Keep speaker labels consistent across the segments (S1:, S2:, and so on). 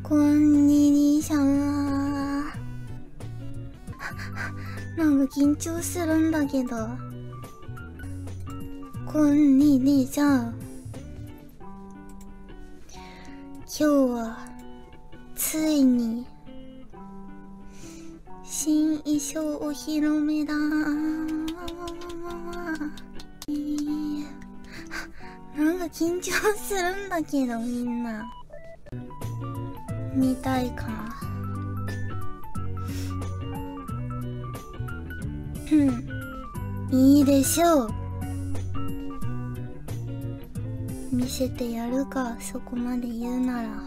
S1: こんにちは。なんか緊張するんだけど。こんにちは。今日はついに新衣装お披露目だ。なんか緊張するんだけど、みんな見たいか。いいでしょう。見せてやるか、そこまで言うなら。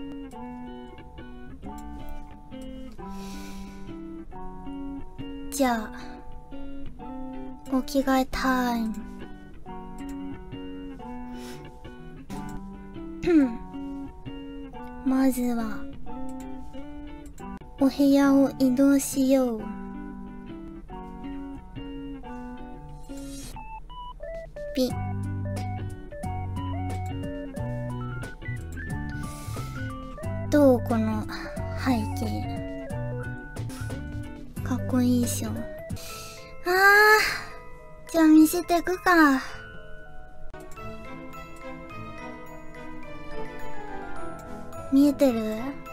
S1: じゃあお着替えタイム。まずはお部屋を移動しよう。ピッ。どうこの背景。かっこいいっしょ。じゃあ見せてくか。見えてる？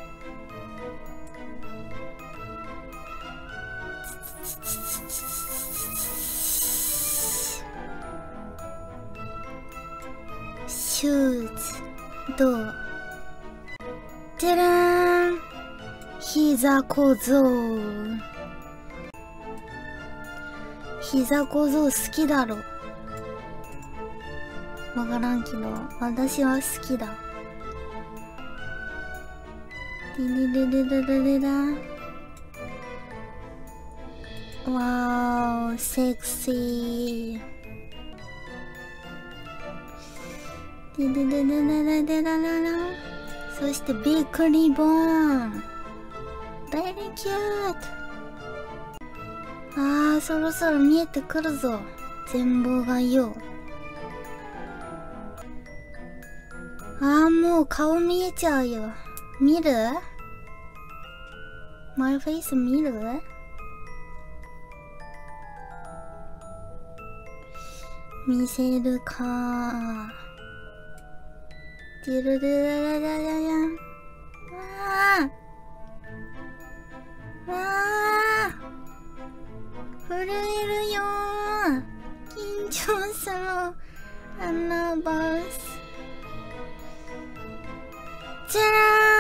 S1: シューズどう？てらーん、膝小僧。膝小僧好きだろ。わからんけど私は好きだ。リリリリリリリラ。わーお、セクシー。リリリリリリリラララ。そしてビッグリボン。ベリーキュート。そろそろ見えてくるぞ、全貌がよ。もう顔見えちゃうよ。見る？マイフェイス見る？見せるか。ディルルルルルルルン。震えるよー。緊張する。アナバース。じゃら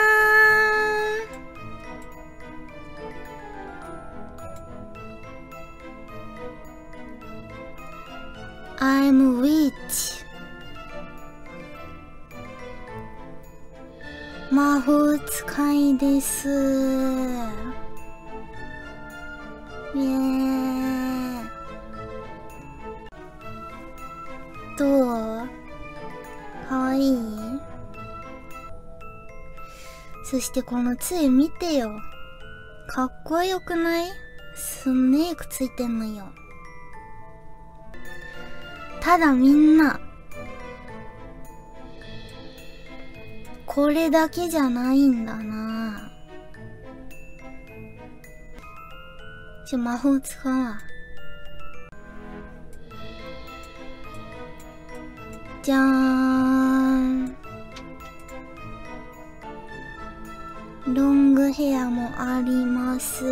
S1: ーん。I'm witch。魔法使いです。イエーイ。どう？かわいい？そしてこの杖見てよ。かっこよくない？スネークついてんのよ。ただみんなこれだけじゃないんだな。魔法使うわ。じゃーん。ロングヘアもあります。イエ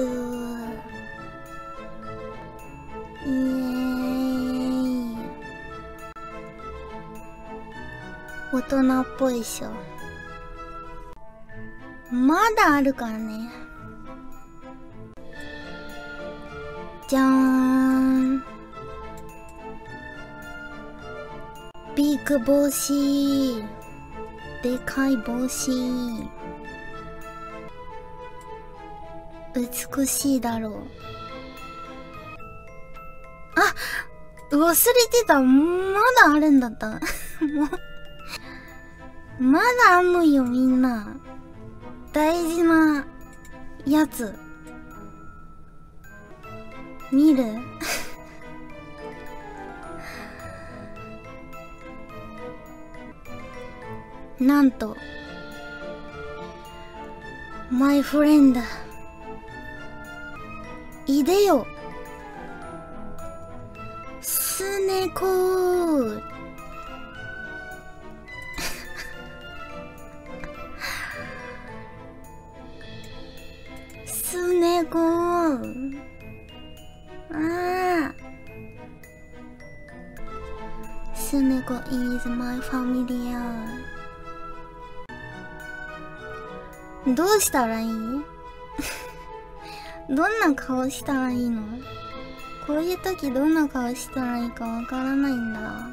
S1: ーイ。大人っぽいっしょ。まだあるからね。じゃーん。ビッグ帽子。でかい帽子。美しいだろう。忘れてた。まだあるんだった。もうまだあんのよ、みんな。大事なやつ見る？なんとマイフレンド。いでよ。スネコー。スネコー。ああ。スネコ is my family。どうしたらいい？どんな顔したらいいの？こういう時どんな顔したらいいかわからないんだ。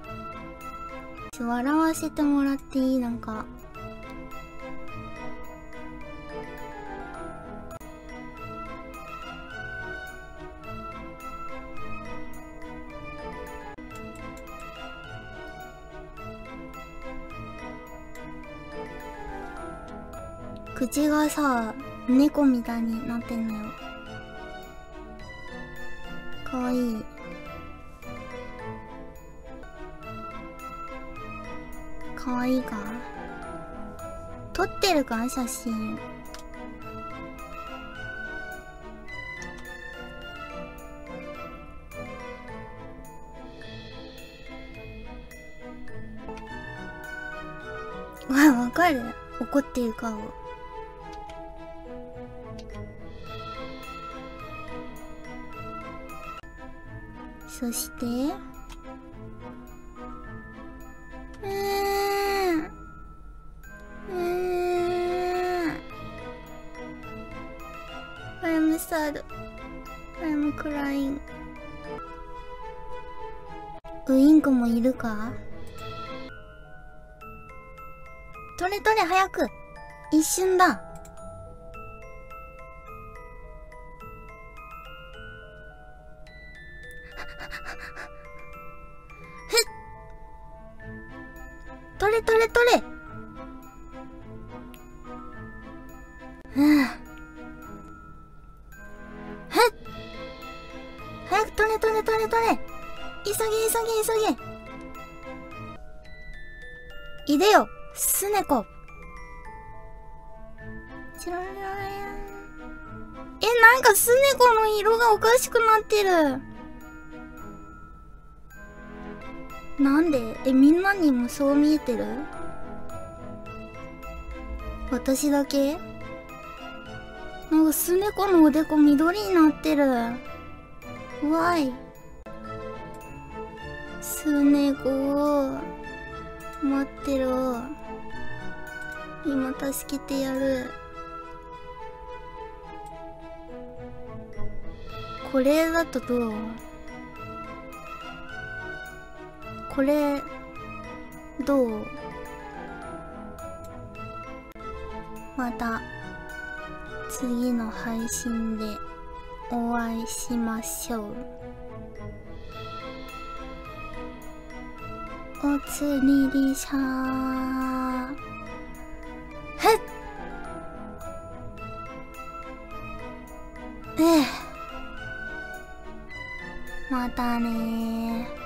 S1: 笑わせてもらっていい？なんか。口がさ、猫みたいになってんのよ。かわいい。かわいいか？撮ってるか写真。わかる？怒ってる顔。そしてI'm sad. I'm crying. ウインクもいるか？取れ取れ早く。一瞬だ。取れ取れ取れ。早く取れ取れ取れ取れ。急げ急げ急げ。いでよ、スネコ。なんかスネコの色がおかしくなってる。なんで？みんなにもそう見えてる？私だけ？なんかスネコのおでこ緑になってる。Why？ スネコ待ってろ。今助けてやる。これだとどう？これどう？また次の配信でお会いしましょう。おつりりしゃー。へっ。またねー。